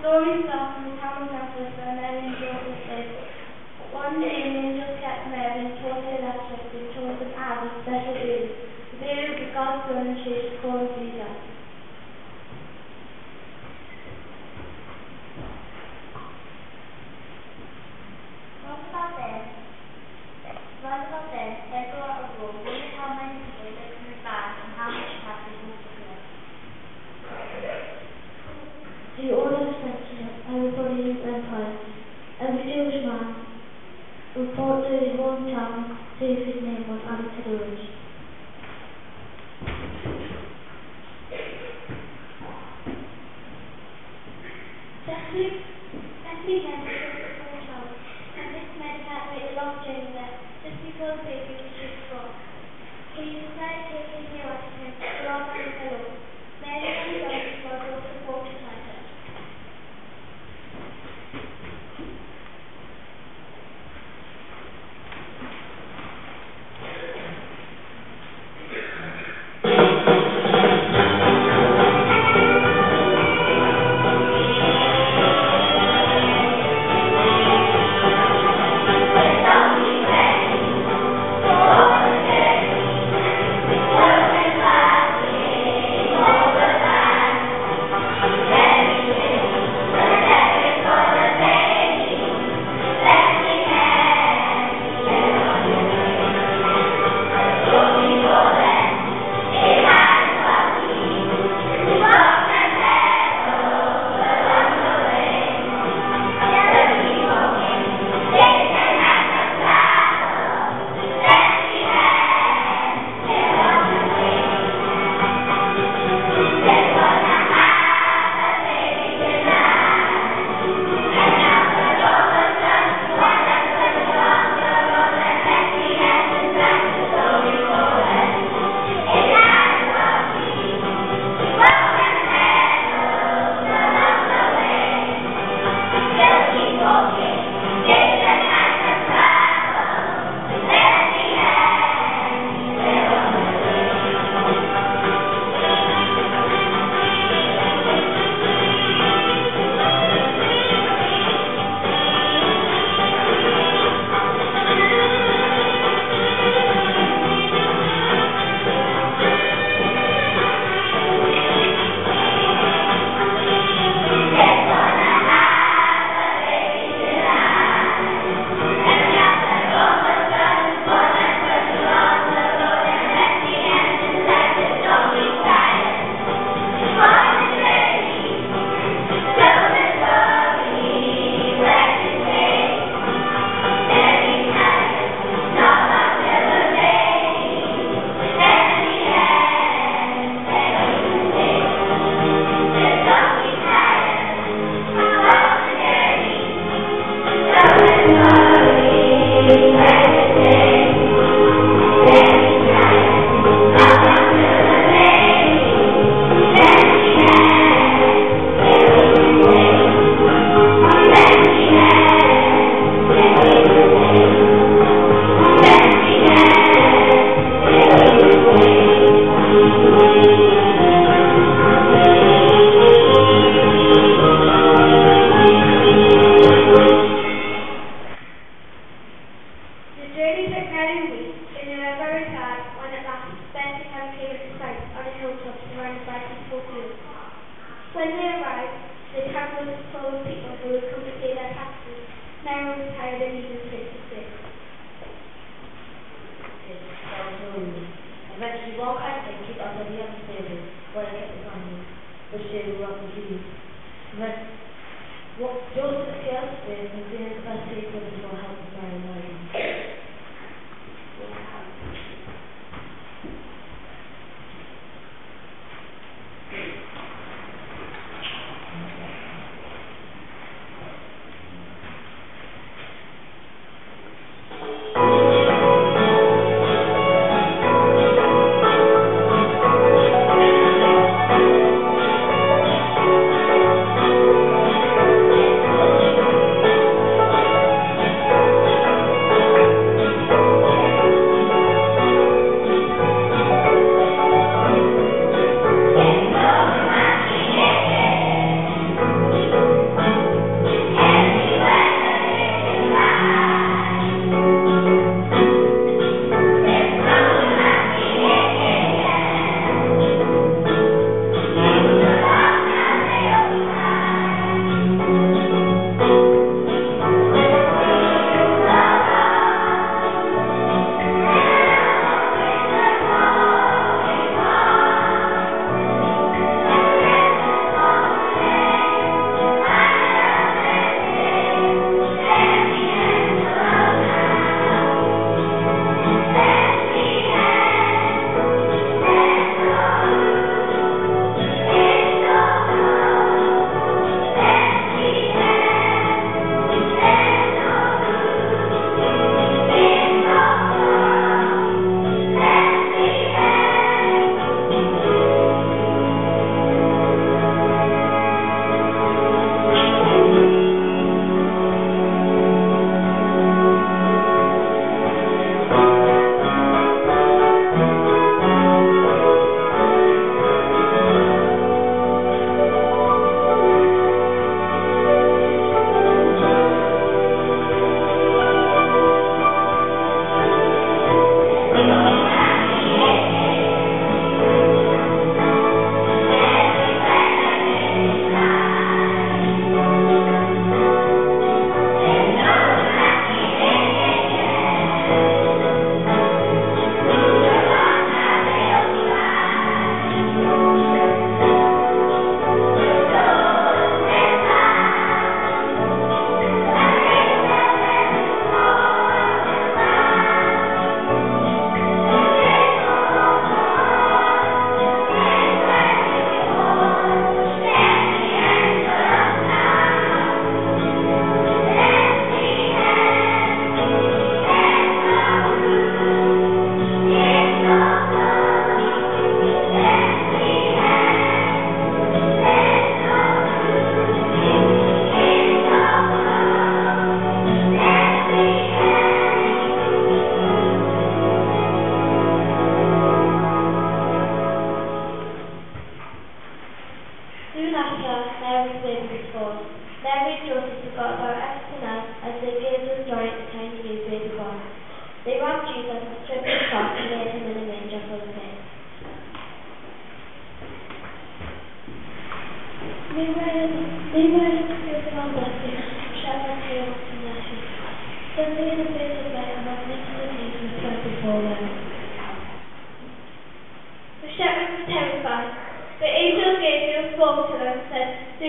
story starts in the town of Nazareth where Mary and Joseph lived. One day an angel kept Mary and told her that she had been chosen as a special baby. The baby would be God's son and she should call him Jesus. They go out of war. Wonder how many people live in the bag and how much have they bought for them. The order of section, everybody in the empire. Every Jewish man report to his hometown to see if his name was added to the list. Bethlehem is a small town, and this meant that made a long journey there, just before the baby was due to born. He decided to take his new wife with him to all by his alone. Mary and Joseph were both supported by her. When they arrived, the town was full of people who would come to pay their taxes. Mary was tired and needed a place to stay. Eventually, one kind of keep up with the other stable where they kept the family, which they were up with you. Then, what Joseph Gale did was doing the best he could for help with Mary and Mary.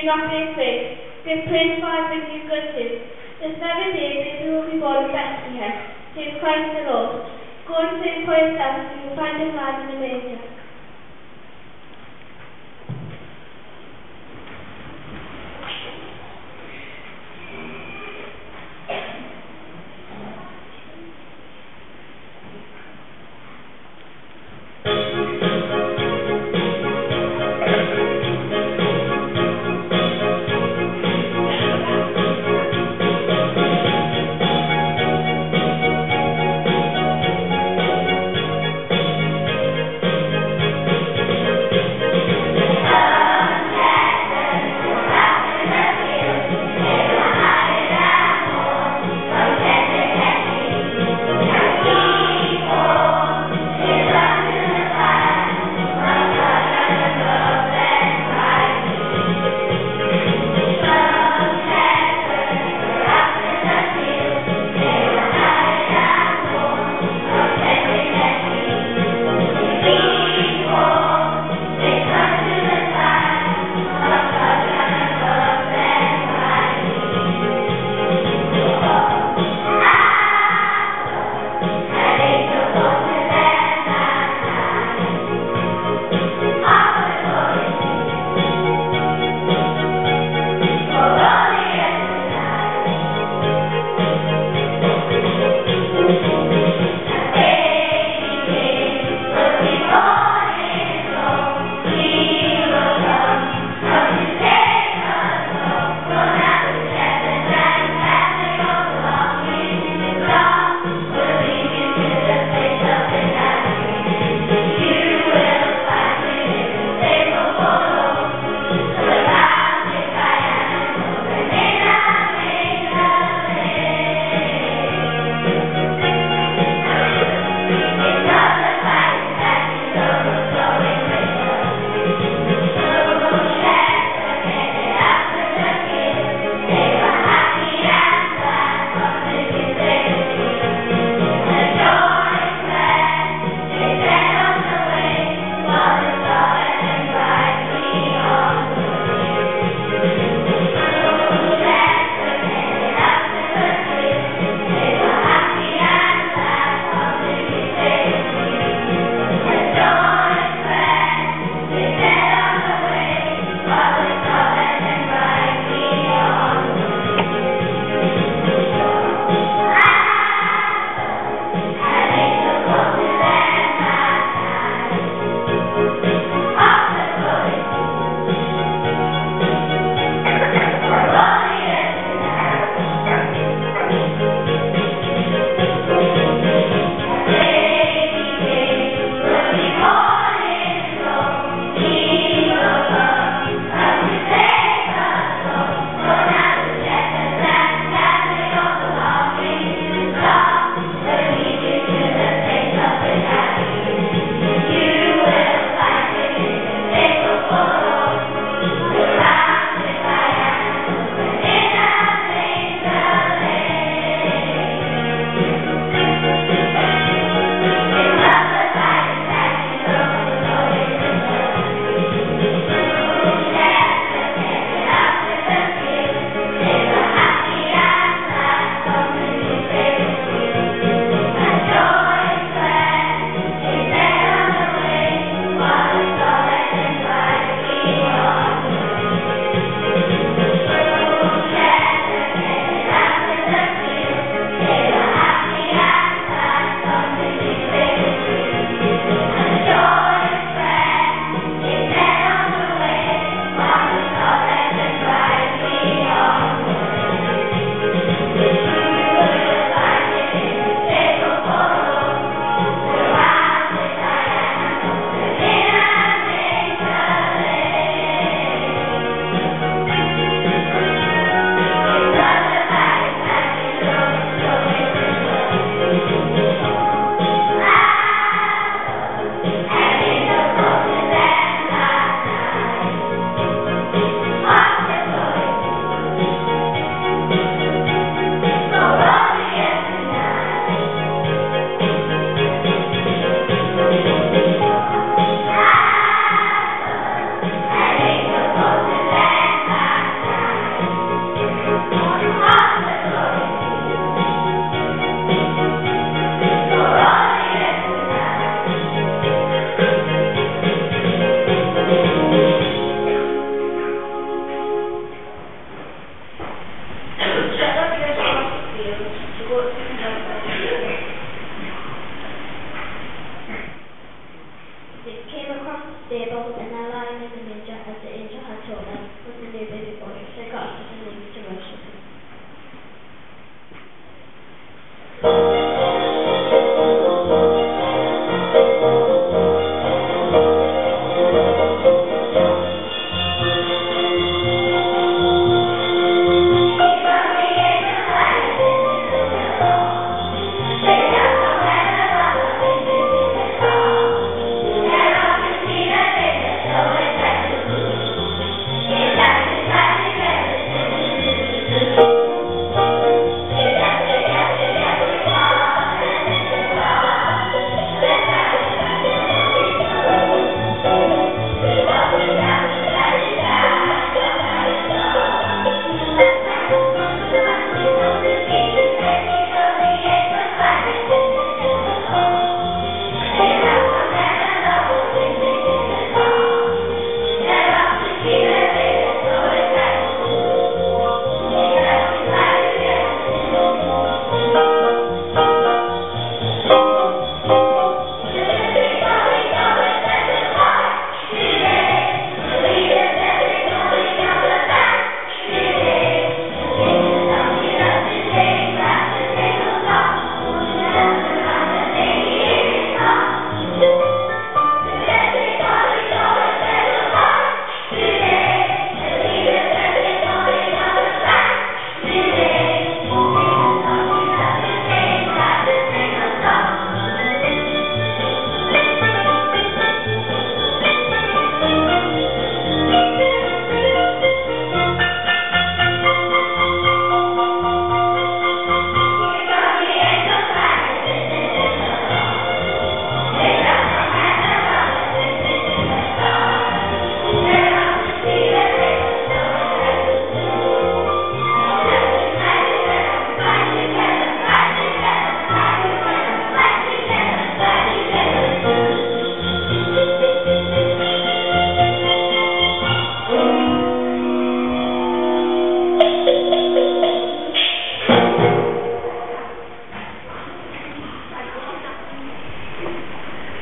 not be afraid. Give praise God with you good news. This very day baby will be born in Bethlehem. He is Christ the Lord. Go and see for yourself, and you will find him lying in a manger.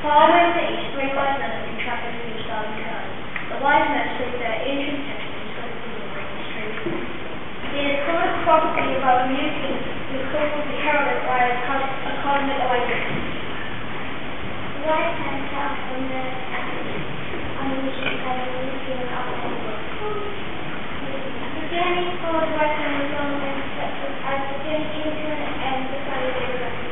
Far away in the east, three wise men have been travelling through the starry sky. The wise men stood there, ancient text discussing the great street. They had come across the about a new king who could be heralded by a cosmic awakening. The wise men set off on the mission to find a new king of England. The journey for the wise men was long and as the journey came to an end, the fire they were recognized.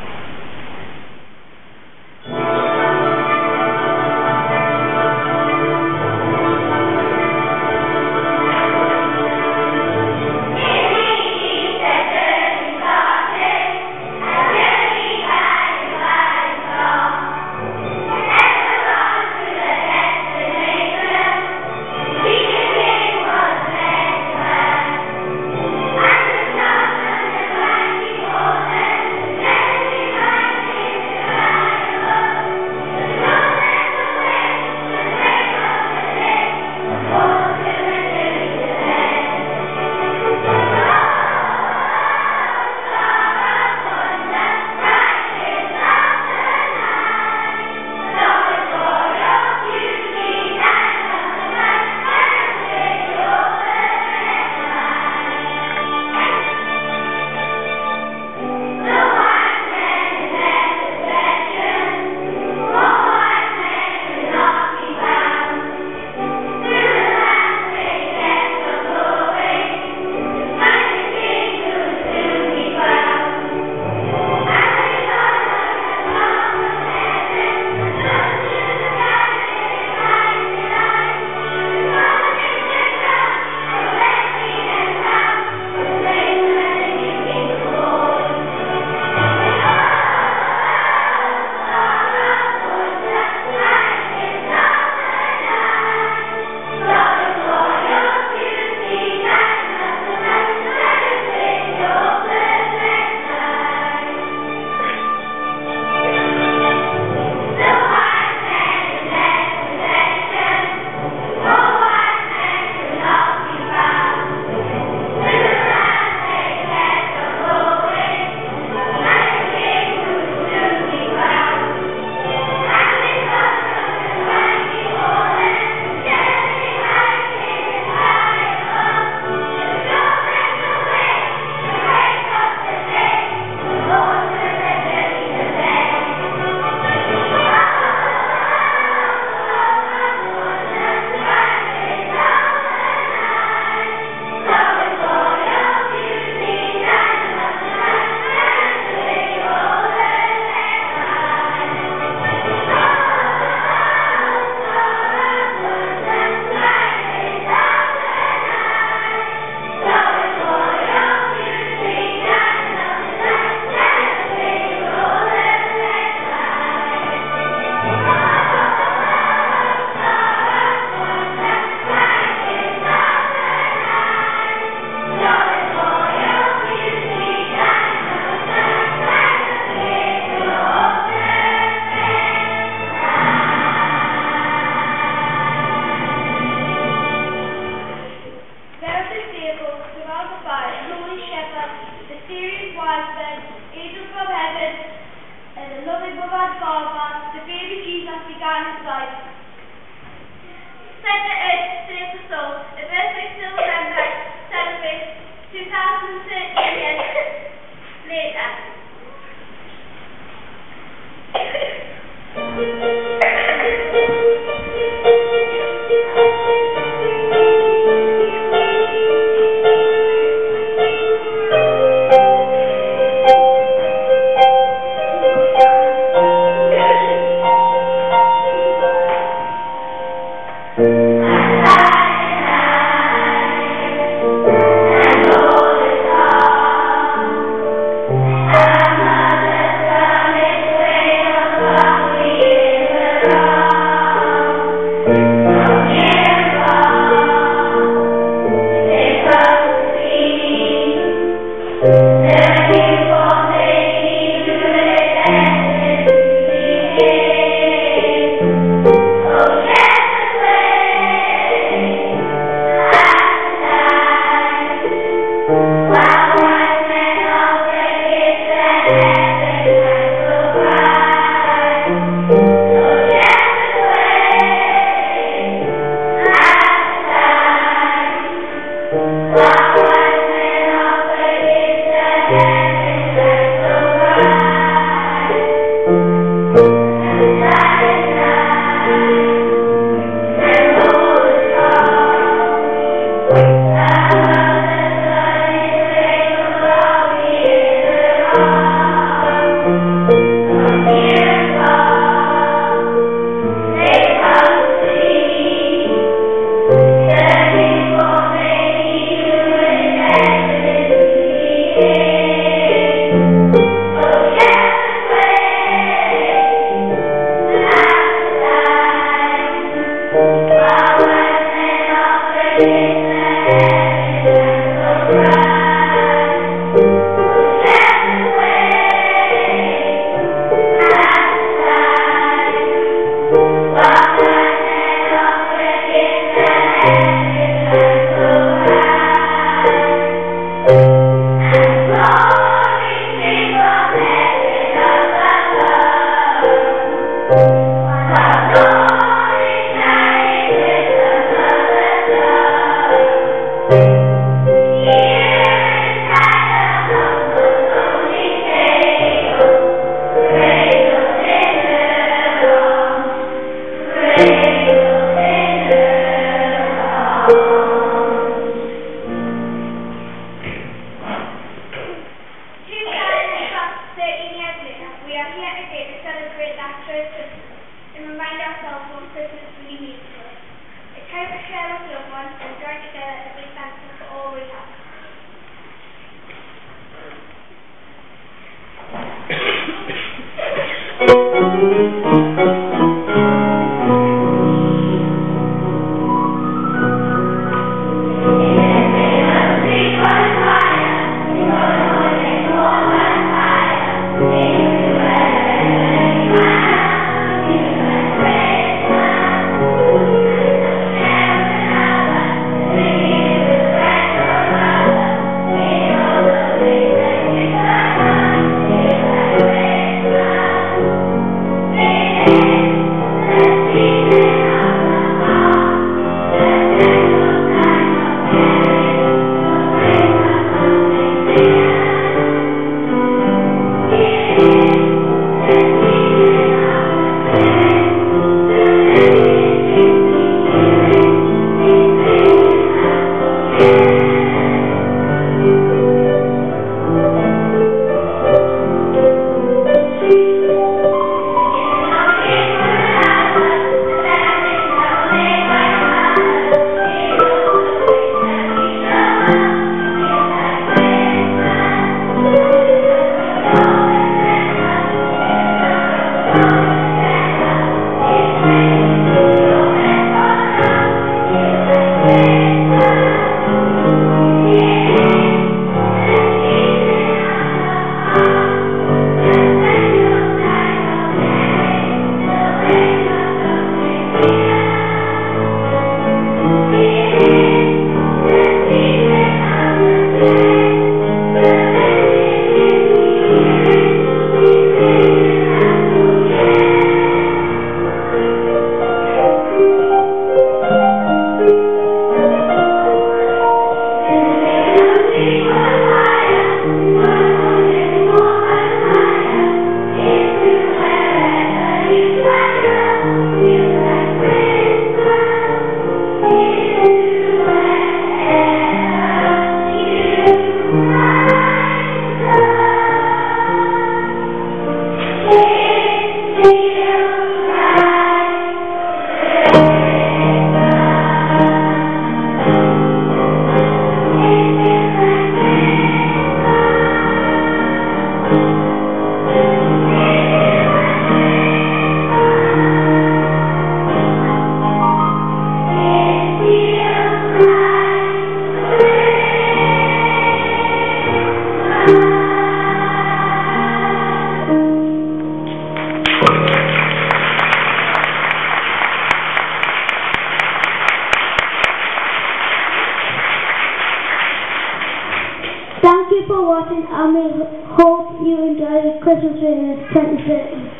Thank you for watching, and we hope you enjoy the Christmas video 2013.